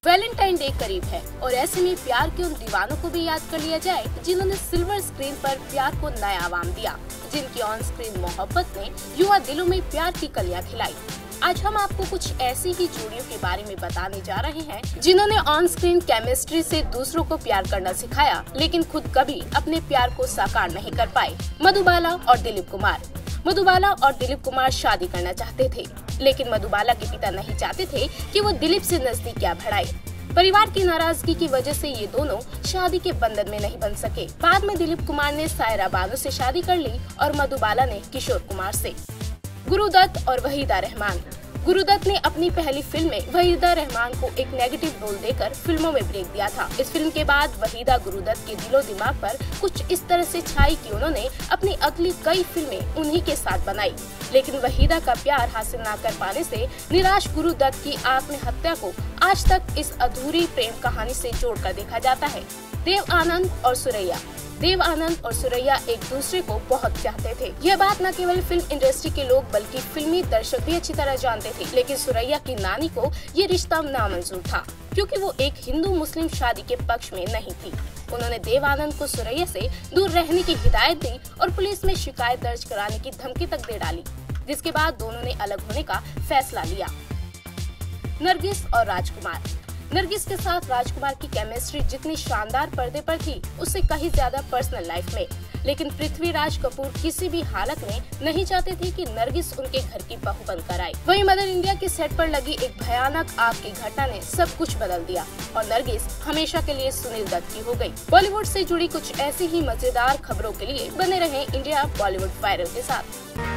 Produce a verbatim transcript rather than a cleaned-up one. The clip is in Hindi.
वैलेंटाइन डे करीब है और ऐसे में प्यार के उन दीवानों को भी याद कर लिया जाए जिन्होंने सिल्वर स्क्रीन पर प्यार को नया आवाम दिया, जिनकी ऑन स्क्रीन मोहब्बत ने युवा दिलों में प्यार की कलियां खिलाई। आज हम आपको कुछ ऐसी ही जोड़ियों के बारे में बताने जा रहे हैं जिन्होंने ऑन स्क्रीन केमिस्ट्री से दूसरों को प्यार करना सिखाया, लेकिन खुद कभी अपने प्यार को साकार नहीं कर पाए। मधुबाला और दिलीप कुमार। मधुबाला और दिलीप कुमार शादी करना चाहते थे, लेकिन मधुबाला के पिता नहीं चाहते थे कि वो दिलीप से नजदीकियां बढ़ाए। परिवार की नाराजगी की वजह से ये दोनों शादी के बंधन में नहीं बन सके। बाद में दिलीप कुमार ने सायरा बानो से शादी कर ली और मधुबाला ने किशोर कुमार से। गुरुदत्त और वहीदा रहमान। गुरुदत्त ने अपनी पहली फिल्म में वहीदा रहमान को एक नेगेटिव रोल देकर फिल्मों में ब्रेक दिया था। इस फिल्म के बाद वहीदा गुरुदत्त के दिलो दिमाग पर कुछ इस तरह से छाई कि उन्होंने अपनी अगली कई फिल्में उन्हीं के साथ बनाई, लेकिन वहीदा का प्यार हासिल न कर पाने से निराश गुरुदत्त की आत्महत्या को आज तक इस अधूरी प्रेम कहानी से जोड़कर देखा जाता है। देव आनंद और सुरैया। देव आनंद और सुरैया एक दूसरे को बहुत चाहते थे। यह बात न केवल फिल्म इंडस्ट्री के लोग बल्कि फिल्मी दर्शक भी अच्छी तरह जानते थे, लेकिन सुरैया की नानी को ये रिश्ता नामंजूर था क्योंकि वो एक हिंदू मुस्लिम शादी के पक्ष में नहीं थी। उन्होंने देव आनंद को सुरैया से दूर रहने की हिदायत दी और पुलिस में शिकायत दर्ज कराने की धमकी तक दे डाली, जिसके बाद दोनों ने अलग होने का फैसला लिया। नरगिस और राजकुमार। नरगिस के साथ राजकुमार की केमिस्ट्री जितनी शानदार पर्दे पर थी, उससे कहीं ज्यादा पर्सनल लाइफ में। लेकिन पृथ्वीराज कपूर किसी भी हालत में नहीं चाहते थे कि नरगिस उनके घर की बहू बनकर आए। वहीं मदर इंडिया के सेट पर लगी एक भयानक आग की घटना ने सब कुछ बदल दिया और नरगिस हमेशा के लिए सुनील दत्त की हो गई। बॉलीवुड से जुड़ी कुछ ऐसी ही मजेदार खबरों के लिए बने रहें इंडिया बॉलीवुड वायरल के साथ।